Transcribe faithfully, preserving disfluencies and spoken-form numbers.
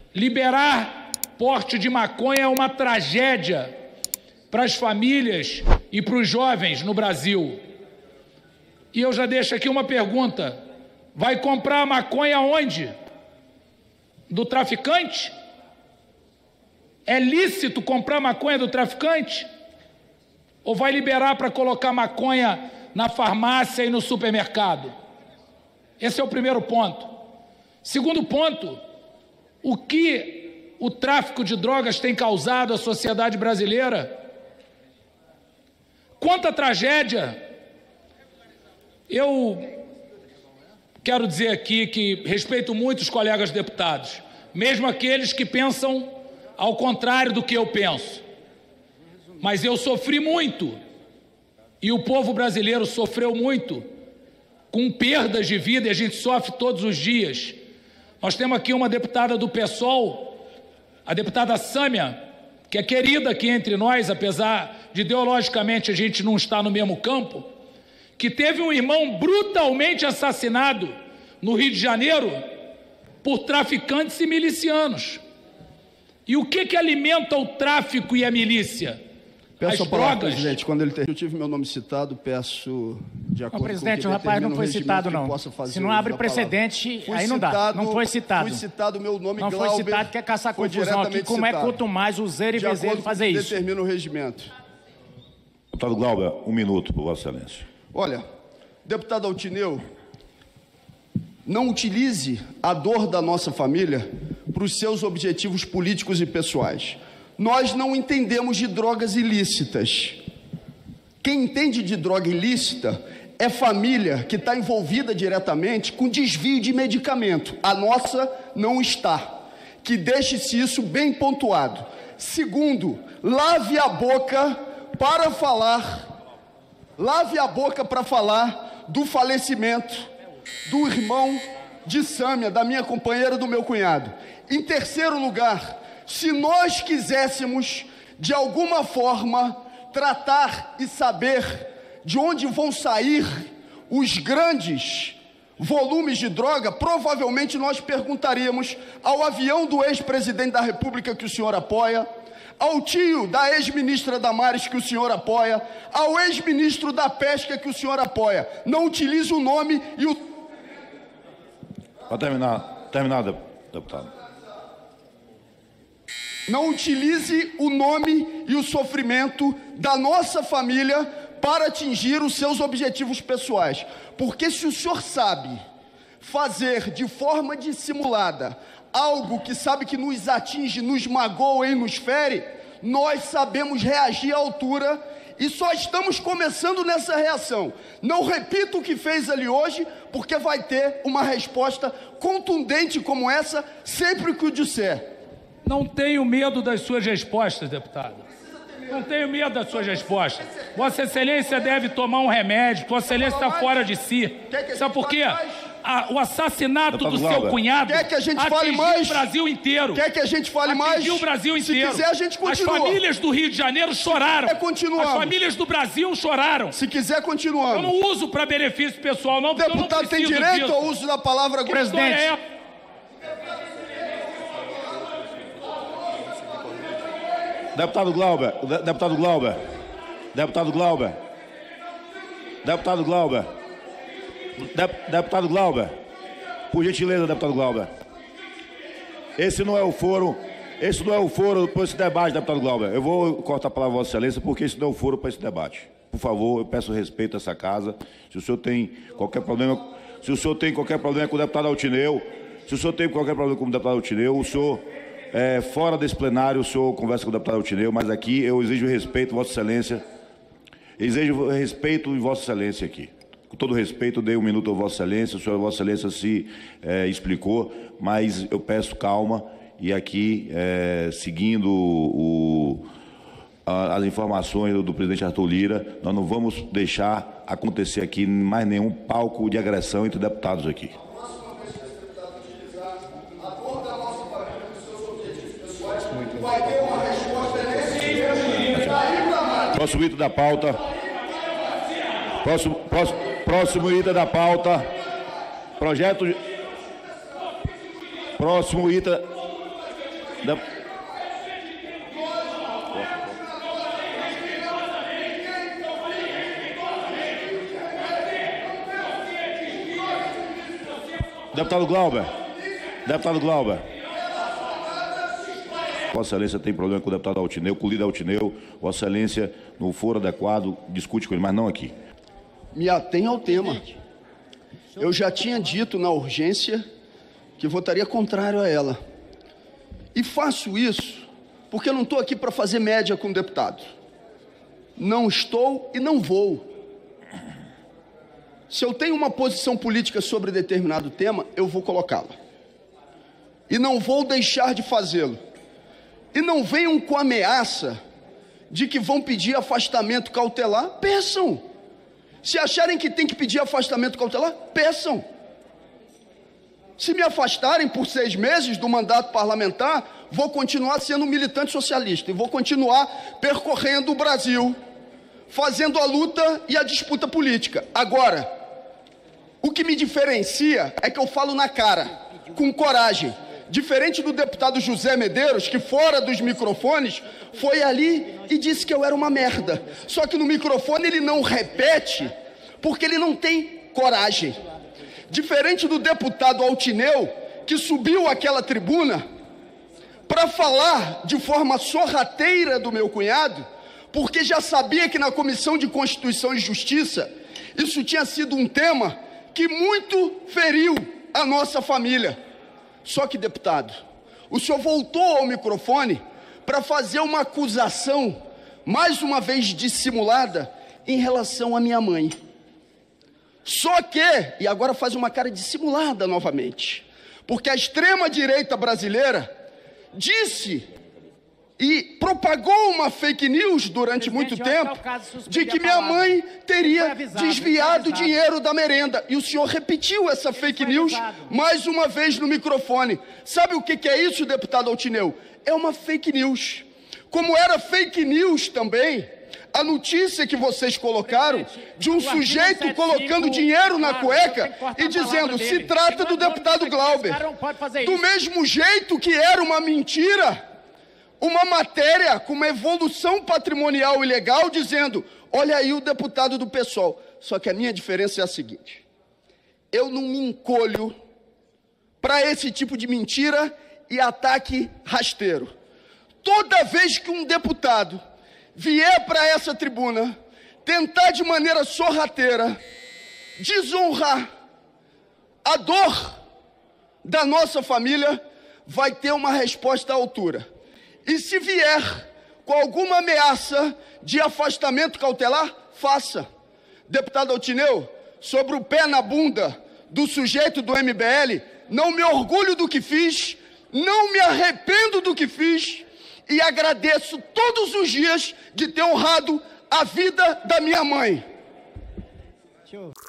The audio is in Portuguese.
Liberar porte de maconha é uma tragédia para as famílias e para os jovens no Brasil. E eu já deixo aqui uma pergunta. Vai comprar maconha onde? Do traficante? É lícito comprar maconha do traficante? Ou vai liberar para colocar maconha na farmácia e no supermercado? Esse é o primeiro ponto. Segundo ponto, o que o tráfico de drogas tem causado à sociedade brasileira? Quanta tragédia! Eu quero dizer aqui que respeito muito os colegas deputados, mesmo aqueles que pensam ao contrário do que eu penso. Mas eu sofri muito, e o povo brasileiro sofreu muito, com perdas de vida, e a gente sofre todos os dias. Nós temos aqui uma deputada do PSOL, a deputada Sâmia, que é querida aqui entre nós, apesar de ideologicamente a gente não estar no mesmo campo, que teve um irmão brutalmente assassinado no Rio de Janeiro por traficantes e milicianos. E o que que alimenta o tráfico e a milícia? Peço As a palavra, drogas. presidente. Quando ele ter... eu tive meu nome citado, peço de acordo Não, presidente, com o o que rapaz não determina o foi regimento citado, que não. possa fazer Se não uso abre da palavra. precedente, Fui aí não dá. citado- Não foi citado. Fui citado meu nome, Não foi Glauber, citado, quer caçar foi confusão aqui. diretamente Como é citado. quanto mais o zero e De bezerro acordo fazer com o que isso? determina o regimento. Deputado Glauber, um minuto, por Vossa Excelência. Olha, deputado Altineu, não utilize a dor da nossa família para os seus objetivos políticos e pessoais. Nós não entendemos de drogas ilícitas. Quem entende de droga ilícita é família que está envolvida diretamente com desvio de medicamento. A nossa não está. Que deixe-se isso bem pontuado. Segundo, lave a boca para falar, lave a boca para falar do falecimento do irmão de Sâmia, da minha companheira, do meu cunhado. Em terceiro lugar, se nós quiséssemos, de alguma forma, tratar e saber de onde vão sair os grandes volumes de droga, provavelmente nós perguntaríamos ao avião do ex-presidente da República que o senhor apoia, ao tio da ex-ministra Damares que o senhor apoia, ao ex-ministro da Pesca que o senhor apoia. Não utilize o nome e o... Para terminar, terminar, deputado. Não utilize o nome e o sofrimento da nossa família para atingir os seus objetivos pessoais. Porque se o senhor sabe fazer de forma dissimulada algo que sabe que nos atinge, nos magoa e nos fere, nós sabemos reagir à altura e só estamos começando nessa reação. Não repito o que fez ali hoje, porque vai ter uma resposta contundente como essa sempre que o disser. Não tenho medo das suas respostas, deputado. Não tenho medo das suas respostas. Vossa Excelência deve tomar um remédio. Vossa Excelência está fora de si. Sabe por quê? A, o assassinato do seu cunhado Quer que a gente fale atingiu mais? o Brasil inteiro. Quer que a gente fale mais? Atingiu o Brasil inteiro. Se quiser, a gente continua. As famílias do Rio de Janeiro choraram. Se quiser, continuamos. As famílias do Brasil choraram. Se quiser, Eu continuamos. não uso para benefício pessoal, não, O porque eu não deputado tem preciso direito disso. ao uso da palavra. Que história é essa? Deputado Glauber, de- deputado Glauber, deputado Glauber, deputado Glauber, de- deputado Glauber, por gentileza, deputado Glauber. Esse não é o foro, esse não é o foro para esse debate, deputado Glauber. Eu vou cortar a palavra a Vossa Excelência, porque esse não é o foro para esse debate. Por favor, eu peço respeito a essa casa. Se o senhor tem qualquer problema, se o senhor tem qualquer problema com o deputado Altineu, se o senhor tem qualquer problema com o deputado Altineu, o senhor, é, fora desse plenário, o senhor conversa com o deputado Altineu, mas aqui eu exijo respeito, Vossa Excelência. Exijo respeito em Vossa Excelência aqui. Com todo respeito, dei um minuto a Vossa Excelência, o senhor, Vossa Excelência, se é, explicou, mas eu peço calma e aqui, é, seguindo o, a, as informações do, do presidente Arthur Lira, nós não vamos deixar acontecer aqui mais nenhum palco de agressão entre deputados aqui. Próximo item da pauta. Próximo, próximo, próximo item da pauta. Projeto. de- Próximo item. De... Deputado Glauber. Deputado Glauber. Vossa Excelência tem problema com o deputado Altineu, com o líder Altineu. Vossa Excelência, no foro adequado, discute com ele, mas não aqui. Me atenho ao tema. Eu já tinha dito na urgência que votaria contrário a ela. E faço isso porque eu não estou aqui para fazer média com o deputado. Não estou e não vou. Se eu tenho uma posição política sobre determinado tema, eu vou colocá-la. E não vou deixar de fazê-lo. E não venham com ameaça de que vão pedir afastamento cautelar, peçam. Se acharem que tem que pedir afastamento cautelar, peçam. Se me afastarem por seis meses do mandato parlamentar, vou continuar sendo um militante socialista e vou continuar percorrendo o Brasil, fazendo a luta e a disputa política. Agora, o que me diferencia é que eu falo na cara, com coragem. Diferente do deputado José Medeiros, que fora dos microfones, foi ali e disse que eu era uma merda. Só que no microfone ele não repete, porque ele não tem coragem. Diferente do deputado Altineu, que subiu àquela tribuna para falar de forma sorrateira do meu cunhado, porque já sabia que na Comissão de Constituição e Justiça isso tinha sido um tema que muito feriu a nossa família. Só que, deputado, o senhor voltou ao microfone para fazer uma acusação, mais uma vez dissimulada, em relação à minha mãe. Só que, e agora faz uma cara dissimulada novamente, porque a extrema-direita brasileira disse e propagou uma fake news durante muito tempo de que minha mãe teria desviado dinheiro da merenda. E o senhor repetiu essa fake news mais uma vez no microfone. Sabe o que é isso, deputado Altineu? É uma fake news. Como era fake news também a notícia que vocês colocaram de um sujeito colocando dinheiro na cueca e dizendo: se trata do deputado Glauber. Do mesmo jeito que era uma mentira uma matéria com uma evolução patrimonial ilegal dizendo: olha aí o deputado do PSOL. Só que a minha diferença é a seguinte: eu não me encolho para esse tipo de mentira e ataque rasteiro. Toda vez que um deputado vier para essa tribuna tentar de maneira sorrateira desonrar a dor da nossa família, vai ter uma resposta à altura. E se vier com alguma ameaça de afastamento cautelar, faça. Deputado Altineu, sobre o pé na bunda do sujeito do M B L, não me orgulho do que fiz, não me arrependo do que fiz e agradeço todos os dias de ter honrado a vida da minha mãe. Show.